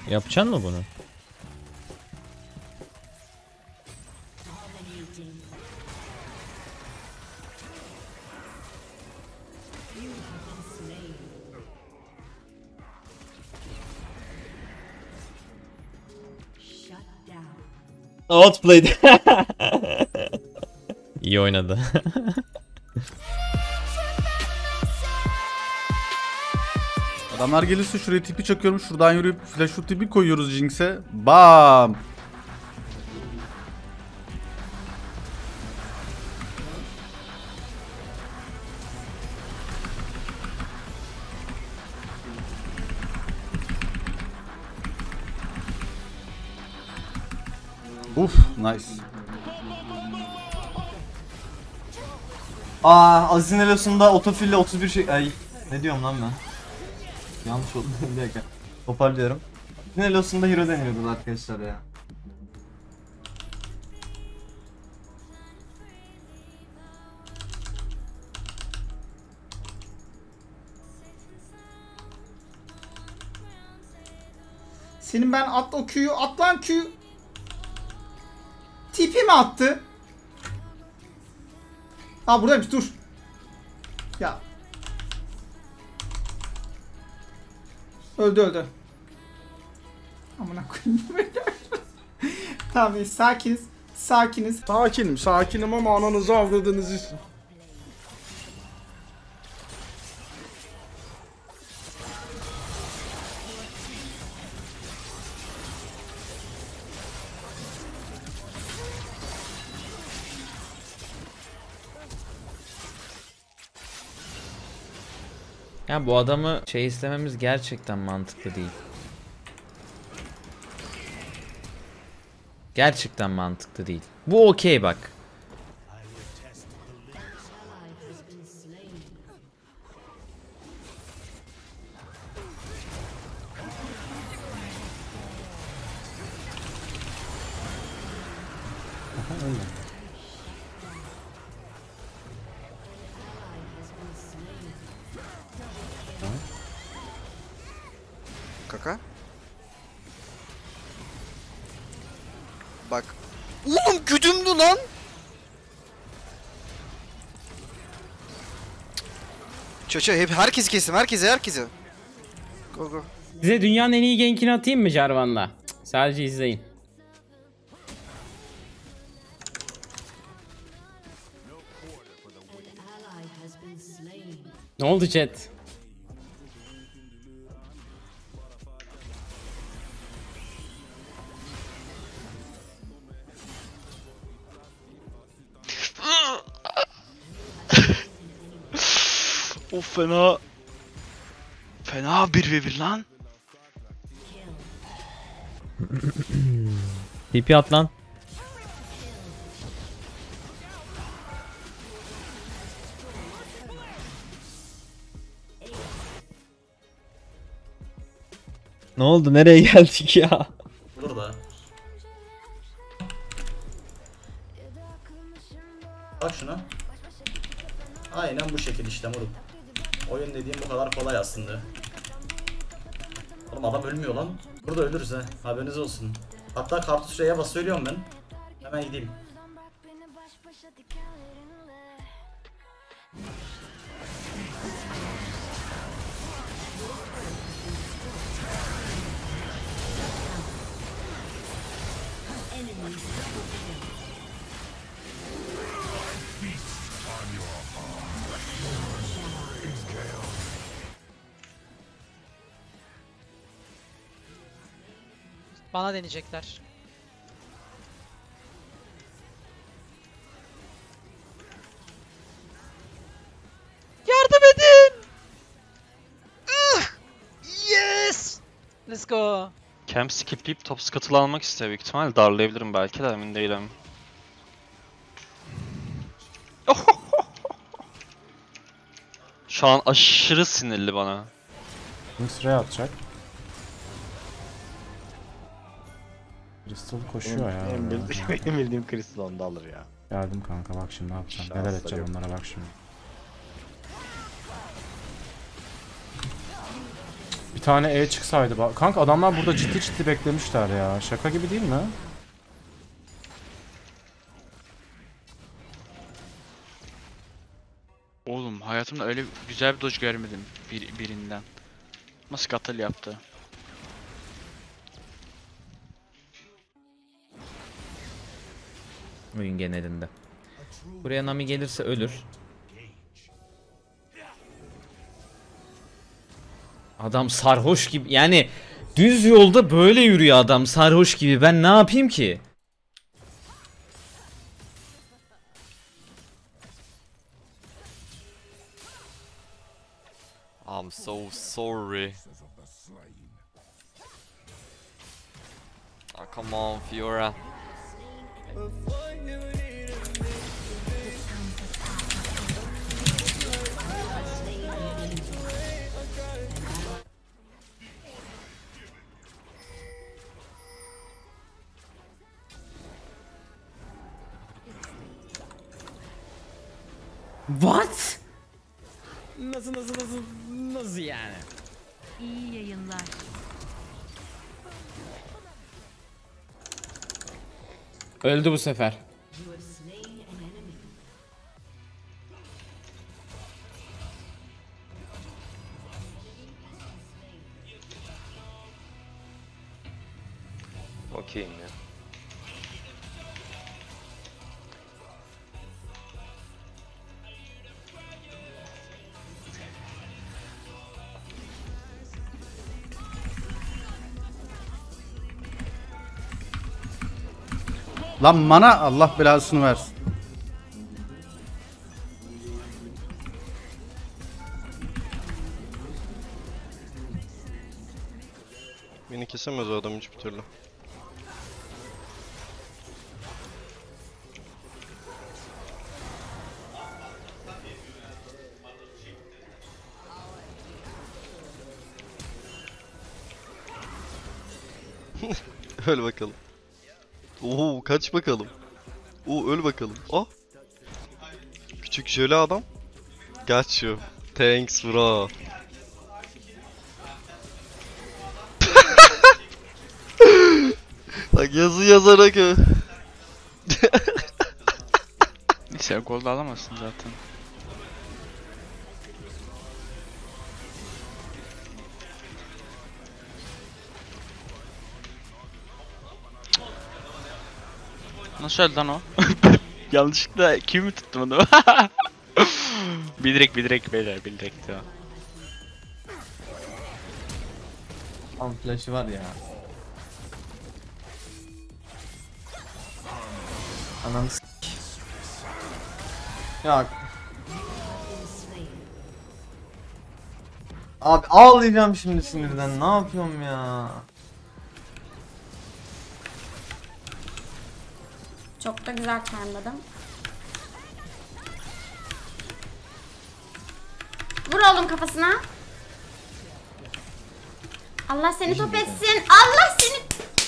Yapacaksın mı bunu? Outplayed. İyi oynadı. Adamlar gelirse şuraya tipi çakıyorum. Şuradan yürüyüp flash tipi koyuyoruz Jinx'e. Bam. Nice. Aziz'in elosunda otofille 31 şey... Ay ne diyorum lan ben? Yanlış oldu bir dakika. Toparlıyorum. Aziz'in elosunda hero deniyordu arkadaşlar ya. Senin ben at o Q'yu, at lan Q. Tipi mi attı? Ha buradaymış, dur. Ya. Öldü. Amına koyayım. Tamam, sakiniz. Sakinim ama ananızı avradınızı. Ya bu adamı istememiz gerçekten mantıklı değil. Gerçekten mantıklı değil. Bu okey bak. Kaka. Bak. Oğlum güdümlü lan. Çöçö hep herkesi kestim, herkese. Go. Size dünyanın en iyi gankini atayım mı Jarvan'la? Sadece izleyin. Ne oldu chat? Of fena. Fena 1v1 lan. TP at lan. Ne oldu? Nereye geldik ya? Burada. Bak şuna. Aynen bu şekil işte moruk. Oyun dediğim bu kadar kolay aslında. Oğlum adam ölmüyor lan. Burada ölürüz ha. Haberiniz olsun. Hatta kartı şuraya bas söylüyorum ben. Hemen gideyim. Bana deneyecekler. Yardım edin! Yes! Let's go. Camp skipleyip top scuttle almak istiyor büyük ihtimal. Darlayabilirim belki de emin değilim. Şu an aşırı sinirli bana. Sıraya atacak. Crystal koşuyor ya. Benim bildiğim Crystal onda alır ya. Geldim kanka, bak şimdi ne yapacağım. Neler edeceğim onlara, bak şimdi. Bir tane E çıksaydı bak. Kanka adamlar burada ciddi ciddi beklemişler ya. Şaka gibi değil mi? Oğlum hayatımda öyle güzel bir dodge görmedim birinden. Nasıl katıl yaptı? Oyun genelinde. Buraya Nami gelirse ölür. Adam sarhoş gibi, yani düz yolda böyle yürüyor adam sarhoş gibi. Ben ne yapayım ki? I'm so sorry. Oh, come on, Fiora. What? Nasıl yani? İyi yayınlar. Öldü bu sefer. Okeyim ya. Lan mana Allah belasını versin. Beni kesemez o adam hiçbir türlü. Öl bakalım. Oo kaç bakalım. Oo öl bakalım. Ah. Küçük jöle adam. Got you. Thanks bro. Bak yazı yazarak Neyse gol da alamazsın zaten. Nasıl öldü lan o? Yanlışlıkla kimi tuttum onu? Bilerek beyler bilerek ya. Tam flash'ı var ya. Ananı s***. Ya. Abi ağlayacağım şimdi sinirden. Ne yapıyorum ya? Çok da güzel karmadım. Vur oğlum kafasına. Allah seni top etsin. Allah seni...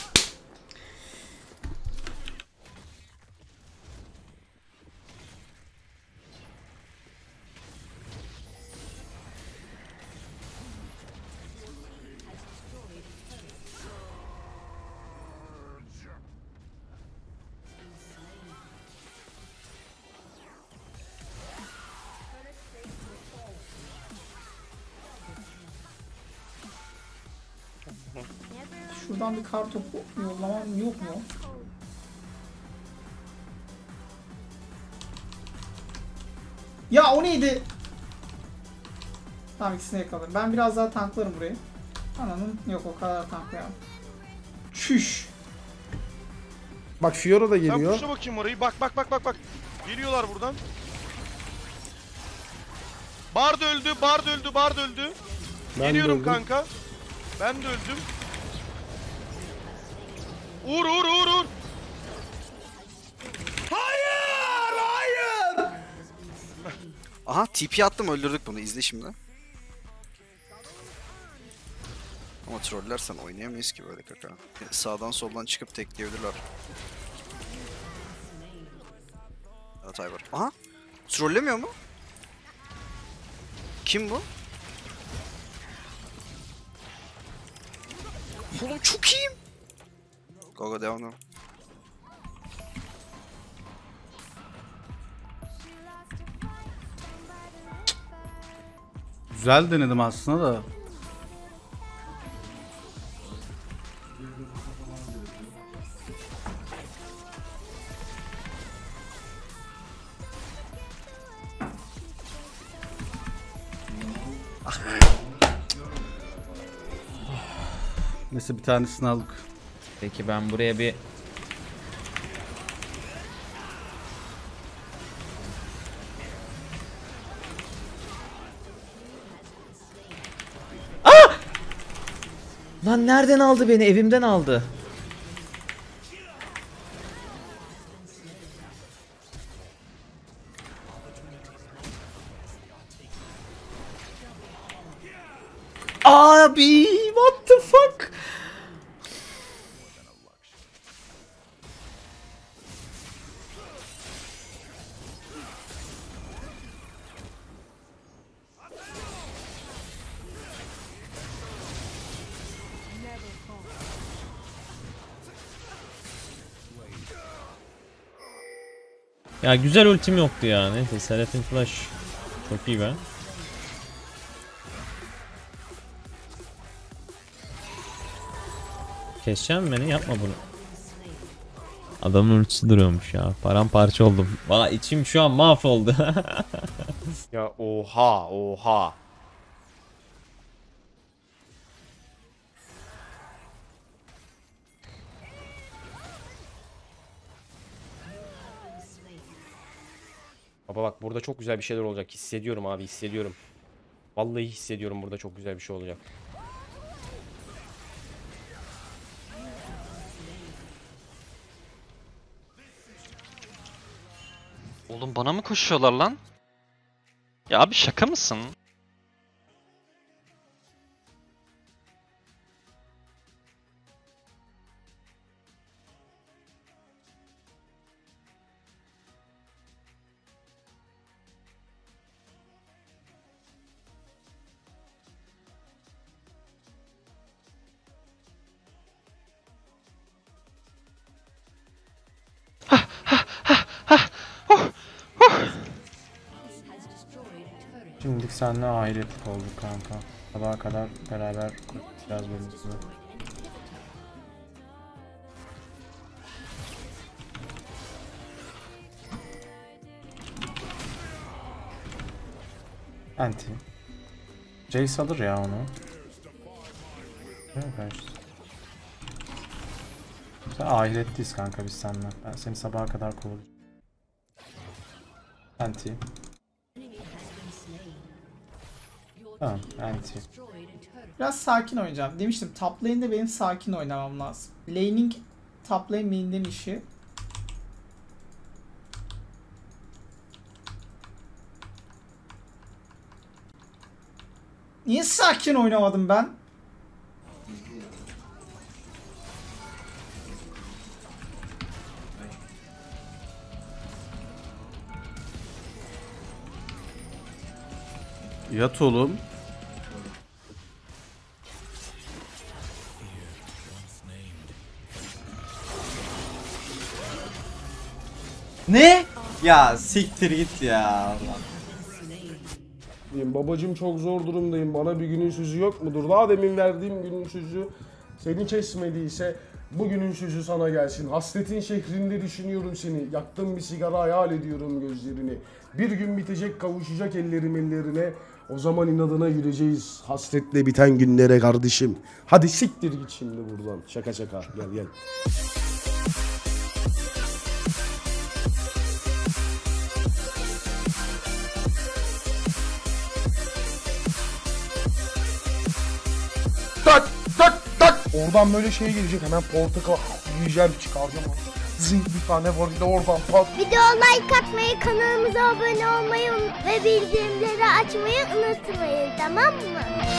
Şuradan bir kar topu yollamam yok mu? Ya o neydi? Tamam ikisini yakalarım. Ben biraz daha tanklarım burayı. Ananın yok o kadar tanklayamam. Çüş. Bak Fiora da geliyor. Ben kuşa bakayım orayı. Bak. Geliyorlar buradan. Bard öldü. Geliyorum kanka. Ben de öldüm. Uğur. Hayır! Aha TP attım, öldürdük bunu, izle şimdi. Ama trollersen oynayamayız ki böyle kaka. Sağdan soldan çıkıp tekleyebilirler. Hatay var. Aha! Trollemiyor mu? Kim bu? Oğlum çok iyiyim. Go devam devam. Güzel denedim aslında da. Neyse bir tanesini aldık. Peki ben buraya bir... Lan nereden aldı beni? Evimden aldı. Abi, what the fuck? Ya güzel ultim yoktu ya. Neyse Seraphine Flash çok iyi be. Keseceğim beni, yapma bunu. Adamın ultisi duruyormuş ya. Paramparça oldum. Valla içim şu an mahvoldu. Ya oha oha. Baba bak burada çok güzel bir şeyler olacak. Hissediyorum abi, hissediyorum. Vallahi hissediyorum burada çok güzel bir şey olacak. Oğlum bana mı koşuyorlar lan? Ya abi şaka mısın? Şimdilik seninle ahiretlik olduk kanka. Sabaha kadar beraber biraz bölümümüzü. Anti. Jace alır ya onu. Değil mi kardeşim? Sen ahiretliyiz kanka biz seninle. Ben seni sabaha kadar kovalayacağım. Anti. Tamam, anti. Biraz sakin oynayacağım. Demiştim top lane'de benim sakin oynamam lazım. Laning top lane main'den işi. Niye sakin oynamadım ben? Yat oğlum. Ne? Ya siktir git ya. Babacım çok zor durumdayım. Bana bir günün sözü yok mudur? Daha demin verdiğim günün sözü seni kesmediyse bugünün sözü sana gelsin. Hasretin şehrinde düşünüyorum seni. Yaktığım bir sigara hayal ediyorum gözlerini. Bir gün bitecek kavuşacak ellerim ellerine. O zaman inadına yürüyeceğiz hasretle biten günlere kardeşim. Hadi siktir git şimdi buradan. Şaka şaka gel gel. Tak tak tak. Oradan böyle şey gelecek hemen portakal yiyeceğim çıkaracağım. Zing bir tane var bir de oradan pat. Video like atmayı, kanalımıza abone olmayı ve bildirimleri açmayı unutmayın, tamam mı?